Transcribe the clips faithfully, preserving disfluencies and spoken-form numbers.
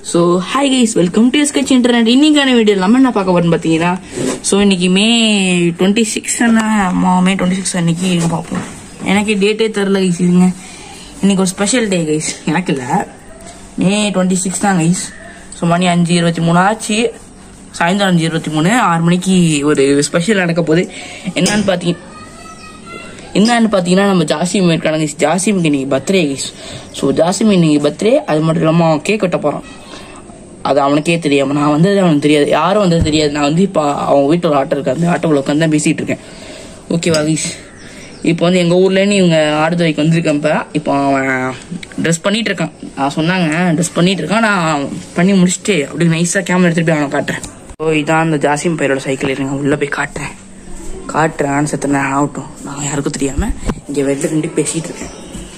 So hi guys, welcome to sketch internet. இன்னைக்கான video நம்ம என்ன பார்க்க போறோம்னு பாத்தீங்கன்னா, சோ இன்னைக்கு மே twenty-sixth அண்ணா மே twenty-sixth அன்னைக்கு பார்ப்போம். எனக்கு டேட்டே தெரியல guys. இதுங்க இன்னைக்கு ஒரு ஸ்பெஷல் டே guys. எனக்கு இல்ல, மே twenty-sixth தான் guys. சோ மணி அஞ்சு இருபத்தி மூணு ஆச்சு. சாயந்தரம் அஞ்சு இருபத்தி மூணு ஆறு மணிக்கு ஒரு ஸ்பெஷல் நடக்க போகுது. என்னன்னு பாத்தீங்க என்னன்னு பாத்தீங்கன்னா நம்ம ஜாசிம் இருக்காங்க. ஜாசிமுக்கு இன்னைக்கு பர்த்டே கைஸ். ஸோ ஜாசிம் இன்னைக்கு பர்த்டே. அது மட்டும் இல்லாமல் கேக் வெட்ட போறான். அது அவனுக்கே தெரியாம, நான் வந்தது அவனுக்கு தெரியாது, யாரும் வந்தது தெரியாது. நான் வந்து இப்போ அவங்க வீட்டில் ஒரு ஆட்டோ இருக்கு, அந்த ஆட்டோவில் உட்காந்து தான் பேசிட்டு இருக்கேன். ஓகேவா கைஸ்? இப்போ வந்து எங்க ஊர்லேன்னு இவங்க ஆடுதுறைக்கு வந்திருக்கேன். இப்போ இப்போ அவன் ட்ரெஸ் பண்ணிட்டு இருக்கான். நான் சொன்னாங்க ட்ரெஸ் பண்ணிட்டு இருக்கான். நான் பண்ணி முடிச்சுட்டு அப்படி நைஸா கேமரா எடுத்துட்டு போய் அவனை காட்டுறேன். ஸோ இதான் அந்த ஜாசிம் பையரோட சைக்கிள். இருங்க உள்ள போய் காட்டுறேன் காட்டுறேன் சத்த நேரம் ஆகட்டும். நான் யாருக்கும் தெரியாம இங்க வெளில நின்று பேசிட்டு இருக்கேன்.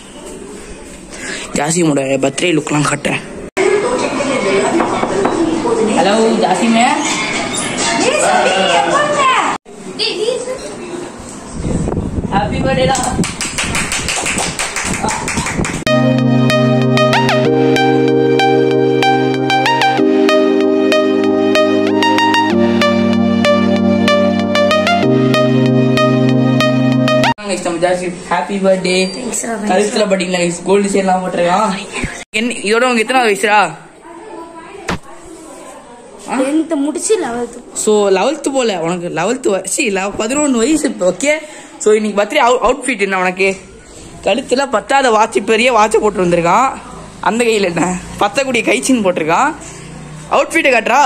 ஜாசிமோட பர்த்டே லுக்லாம் காட்டுறேன். ஹலோ ஜாசிமே, ஹாப்பி பர்த்டேடா. Happy birthday. கழுத்துல பாத்தீங்களா கோல்டு செயின் எல்லாம் போட்டிருக்கான். இதோட உங்க எத்தனை வயசுரா? முடிச்சு லெவல்த். சோ லெவல்த் போல உனக்கு லெவல்த் வயசு பதினொன்னு வயசு இப்போ. ஓகே, சோ இன்னைக்கு பர்த்டே அவுட் ஃபிட் என்ன உனக்கு? கழுத்துல பத்தாத வாட்ச், பெரிய வாட்சை போட்டு வந்திருக்கான். அந்த கையில என்ன பத்தக்கூடிய கைச்சின்னு போட்டிருக்கான். அவுட் ஃபிட் காட்டுறா.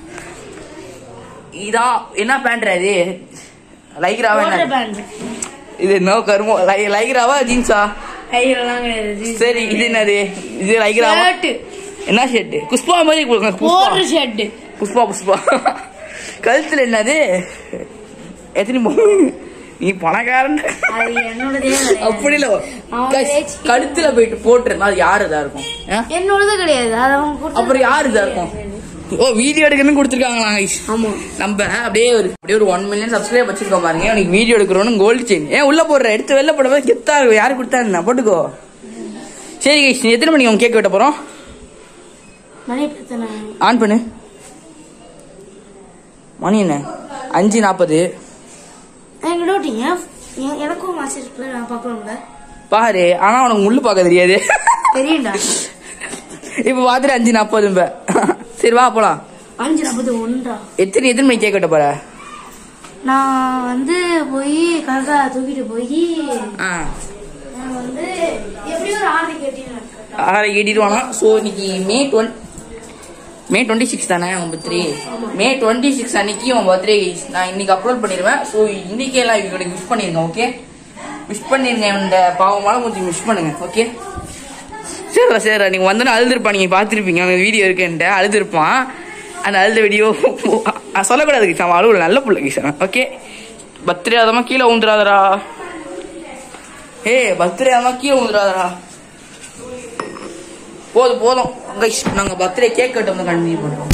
இதான் என்ன பேண்ட்ரா இது? லைக்ராவா என்ன இது? என்ன கருமோ? லைக்ராவா ஜீன்ஸா? சரி, இது என்னது? இது லைக்ராவா? என்ன ஷர்ட்? புஷ்பா மாதிரி ஷர்ட். புஷ்பா புஷ்பா. கழுத்துல என்னது? எத்தனை நீ பணக்காரன் அப்படி இல்ல, கழுத்துல போயிட்டு போட்டுருந்தா அது யாரு இதா இருக்கும்? என்னோடது கிடையாது. அப்புறம் யாரு இதா இருக்கும்? ஓ, வீடியோ எடுக்கணும்னு கொடுத்துருக்காங்களா? நம்ம அப்படியே ஒரு அப்படியே ஒரு ஒன் மில்லியன் சப்ஸ்கிரைப் வச்சிருக்கோம் பாருங்க. எனக்கு வீடியோ எடுக்கிறோன்னு கோல்டு செயின் ஏன் உள்ள போடுற? எடுத்து வெளில போட கெத்தா இருக்கும். யாரு கொடுத்தா போட்டுக்கோ. சரி கைஸ், நீ எத்தனை மணிக்கு அவங்க கேக் வெட்ட போறோம்? ஆன் பண்ணு. மணி என்ன? அஞ்சு நாற்பது. எனக்கும் பாரு, ஆனா உனக்கு முள்ளு பார்க்க தெரியாது. இப்ப பாத்துட்டு அஞ்சு நாற்பது. சரி வா போலாம். அஞ்சு நாற்பது ஒன்றா? எத்தனை எத்தனை மணி கேக் வெட்ட போற? நான் வந்து போய் கரெக்டா தூக்கிட்டு போய் வந்து எப்படியும் ஒரு ஆறு கேட்டீங்க ஆறு கேட்டிடுவானா? ஸோ இன்னைக்கு May twenty May twenty six தானே உன் பர்த்டே? மே டுவெண்ட்டி சிக்ஸ் அன்னைக்கு உன் பர்த்டே நான் இன்னைக்கு அப்லோட் பண்ணிடுவேன். ஸோ இன்னைக்கே எல்லாம் இவங்களுக்கு விஷ் பண்ணிருங்க. ஓகே, விஷ் பண்ணிருங்க. இந்த பாவமான கொஞ்சம் விஷ் பண்ணுங்க. ஓகே சரிடா சரிடா. நீங்க வந்தோன்னு அழுதுருப்பான். நீங்க பாத்துருப்பீங்க அவங்க வீடியோ இருக்குன்ட்டு அழுதுருப்பான். அந்த அழுத வீடியோ சொல்லக்கூடாது கிஷா, அவன் அழுவல, நல்ல பிள்ளை கிஷா. ஓகே, பர்த்டே ஆதமா கீழே ஊந்துடாதரா. ஏ பர்த்டே ஆதமா கீழே ஊந்துடாதரா. போதும் போதும் கைஸ், நாங்க பர்த்டே கேக் கட்ட வந்து கண்டினியூ பண்றோம்.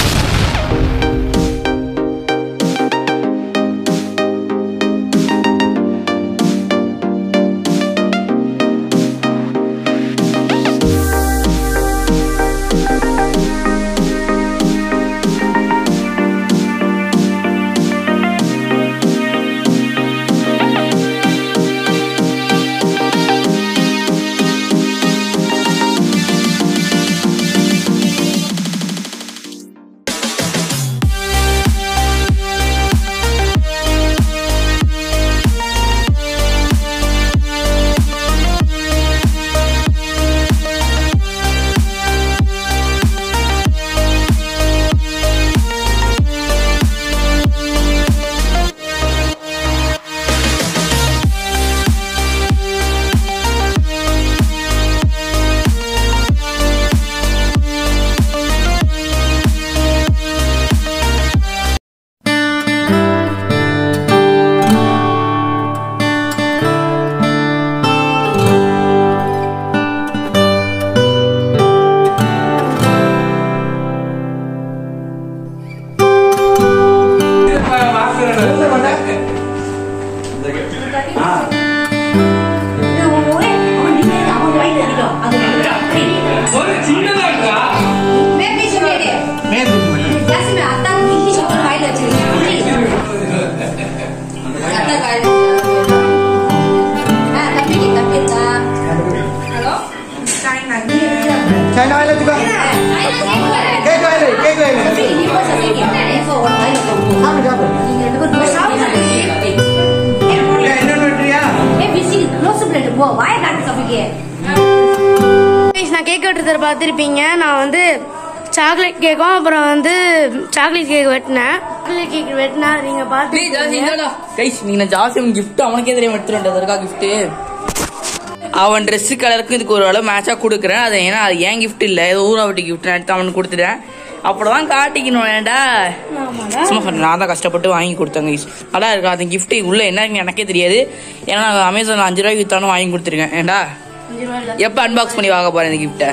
நான் கேக் வெட்டுறத பார்த்துருப்பீங்க. நான் வந்து சாக்லேட் கேக்கும் அப்புறம் வந்து சாக்லேட் கேக் வெட்டினேன். சாக்லேட் கேக் வெட்டினா நீங்க பாத்து ஜாசிம் கிஃப்ட் அவனுக்கே தெரியும் எடுத்துருக்கா கிஃப்ட். அவன் ட்ரெஸ் கலருக்கு இதுக்கு ஒரு அளவு மேட்சா கொடுக்குறேன். அது ஏன்னா அது ஏன் கிஃப்ட் இல்ல, ஏதோ ஊராவட்டி கிஃப்ட் எடுத்து அவனுக்கு கொடுத்துட்டேன். அப்படிதான் காட்டிக்கணும் வேண்டா. சும்மா சொன்னேன், நான் தான் கஷ்டப்பட்டு வாங்கி கொடுத்தேங்க. நல்லா இருக்கும் அது கிஃப்ட். உள்ள என்ன எனக்கே தெரியாது. ஏன்னா நான் அமேசான்ல அஞ்சு ரூபாய்க்கு வித்தாலும் வாங்கி கொடுத்துருக்கேன். ஏண்டா எப்ப அன்பாக்ஸ் பண்ணி வாங்க போறேன் இந்த கிஃப்ட?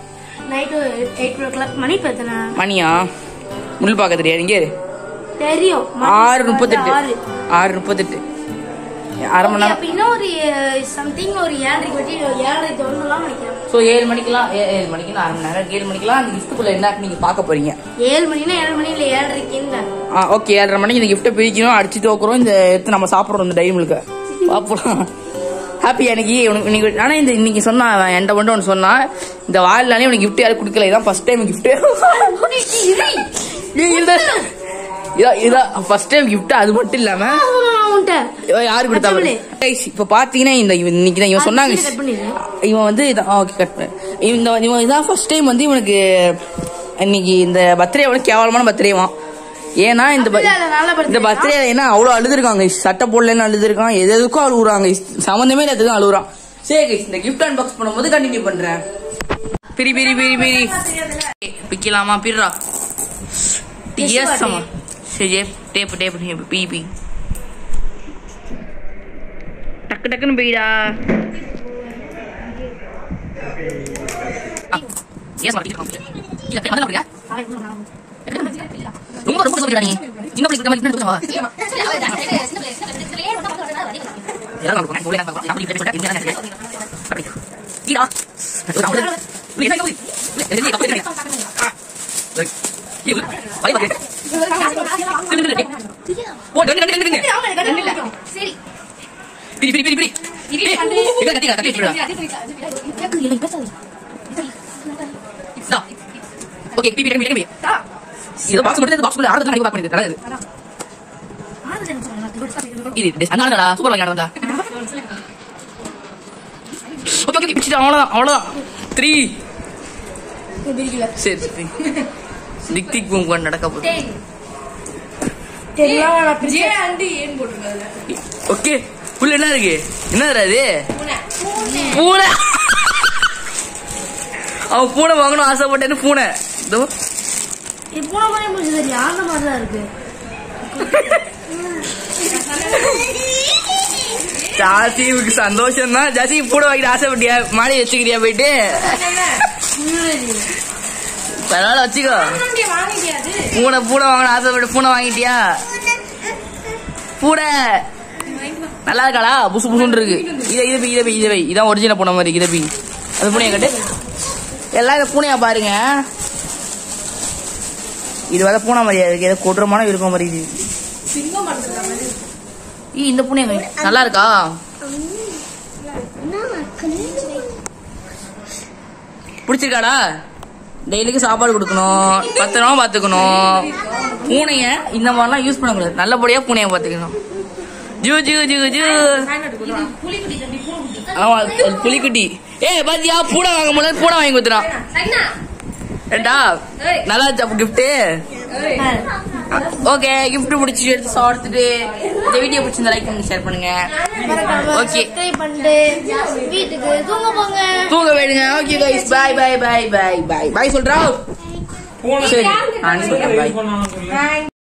மணியா முள் பார்க்க தெரியாது. இங்கே தெரியும். ஆறு முப்பத்தெட்டு ஆறு முப்பத்தெட்டு அரை மணி நேரம். ஏழு மணிக்கெல்லாம் ஏழு மணிக்கு அரை மணி நேரம் ஏழு மணிக்கெல்லாம் அந்த கிஃப்ட்டுக்குள்ள என்ன நீங்க பாக்க போறீங்க. ஏழு மணினா ஏழு மணில ஏழரைக்கு. ஓகே, ஏழரை மணிக்கு இந்த கிஃப்ட்டை பிரிக்கணும், அடிச்சு தோக்குறோம். இந்த எடுத்து நம்ம சாப்பிடுறோம் இந்த டைமுக்கு பாப்போம். ஹாப்பி எனக்கு இன்னைக்கு. ஆனா இந்த இன்னைக்கு சொன்னா என்கிட்ட மட்டும் ஒன்று சொன்னா, இந்த வாழ்நாளே உனக்கு கிஃப்ட் யாரும் கொடுக்கல, இதான் ஃபர்ஸ்ட் டைம் கிஃப்ட். இதான் ஃபர்ஸ்ட் டைம் கிஃப்ட். அது மட்டும் இல்லாம யாரு கொடுத்தா இப்ப பாத்தீங்கன்னா இந்த இன்னைக்கு தான் இவன் சொன்னாங்க. இவன் வந்து இந்த இவன் இதான் ஃபர்ஸ்ட் டைம் வந்து இவனுக்கு இன்னைக்கு இந்த பர்த்டே அவனுக்கு கேவலமான பர்த்டேவான். ஏன்னா இந்த இந்த பர்த்டே ஏன்னா அவ்வளவு அழுதுருக்காங்க. சட்டை போடலன்னு அழுதுருக்கான், எது எதுக்கும் அழுகுறாங்க, சம்பந்தமே எல்லாத்துக்கும் அழுகுறான். சரி, இந்த கிஃப்ட் அன்பாக்ஸ் பண்ணும்போது கண்டினியூ பண்றேன். பிரி பிரி பிரி பிரி பிக்கலாமா பிரிரா டிஎஸ்மா. சரி, டேப் டேப் பி பி டக்கு டக்குன்னு போயிடா. ரொம்ப ரொம்ப சொல்லிடா நீ. சின்ன பிள்ளைக்கு மாதிரி என்ன சொல்லுவா? யாரோ நான் போறேன் நான் போறேன் நான் இப்படி போறேன் என்ன நினைக்கிறேன். ஈடா. நீ என்ன கவுரி? என்ன கவுரி? ஈ. Bye bye. ஓ டங்க டங்க டங்க. சரி. பிரி பிரி பிரி பிரி. இங்க கட்டி கட்டி விடுடா. டா. ஓகே, பிரி பிரி பிரி பிரி. இது பாக்ஸ் மட்டும் பாக்ஸ் குள்ள ஆர்டர் பண்ணி பாக் பண்ணிட்டு தரது. இது அண்ணாடா சூப்பரா வாங்கி வந்தா. ஓகே ஓகே பிடிச்சா அவ்வளவுதான் அவ்வளவுதான். மூணு சரி சரி. டிக் டிக் பூம் கொண்டு நடக்க போகுது. ஓகே, உள்ள என்ன இருக்கு? என்னடா இது? பூனை. அவன் பூனை வாங்கணும் ஆசைப்பட்டேன்னு பூனை. இதோ ஜாசிமுக்கு சந்தோஷம் தான். ஜாசி பூனை வாங்கிட்டு ஆசைப்பட்டியா? மாடி வச்சுக்கிறியா போயிட்டு? பரவாயில்ல வச்சுக்கோ. பூனை பூனை வாங்கணும் ஆசைப்பட்டு பூனை வாங்கிட்டியா? பூனை நல்லா இருக்காளா? புசு புசுன்னு இருக்கு. இதை இதை பை இதை பை இதை பை இதான் ஒரிஜினல் பூனை மாதிரி. இதை பை அது பூனையை கட்டு. எல்லாம் இந்த பூனையா பாருங்க. இது வர பூனை மாதிரியா இருக்கு, ஏதோ கொடூரமான விருப்பம் மாதிரி இது. இந்த பூனை நல்லா இருக்கா? பிடிச்சிருக்காடா? டெய்லிக்கு சாப்பாடு கொடுக்கணும், பத்திரமா பாத்துக்கணும். பூனைய இந்த மாதிரிலாம் யூஸ் பண்ண கூடாது, நல்லபடியா பூனைய பாத்துக்கணும். ஜூ ஜூ ஜூ ஜூ புலிக்குட்டி. ஏ பாத்தியா பூனை வாங்க முடியாது, பூனை வாங்கி கொடுத்துறான். ஏண்டா நல்லா இருந்துச்சு அப்ப கிஃப்ட். ஓகே, கிஃப்ட் முடிச்சு எடுத்து சாப்பிட்டுட்டு இந்த வீடியோ பிடிச்சிருந்தா லைக் பண்ணி ஷேர் பண்ணுங்க. ஓகே, தூங்க வேணுங்க. Okay guys, bye bye bye bye bye bye சொல்றா. சரி நான் சொல்றேன் பை.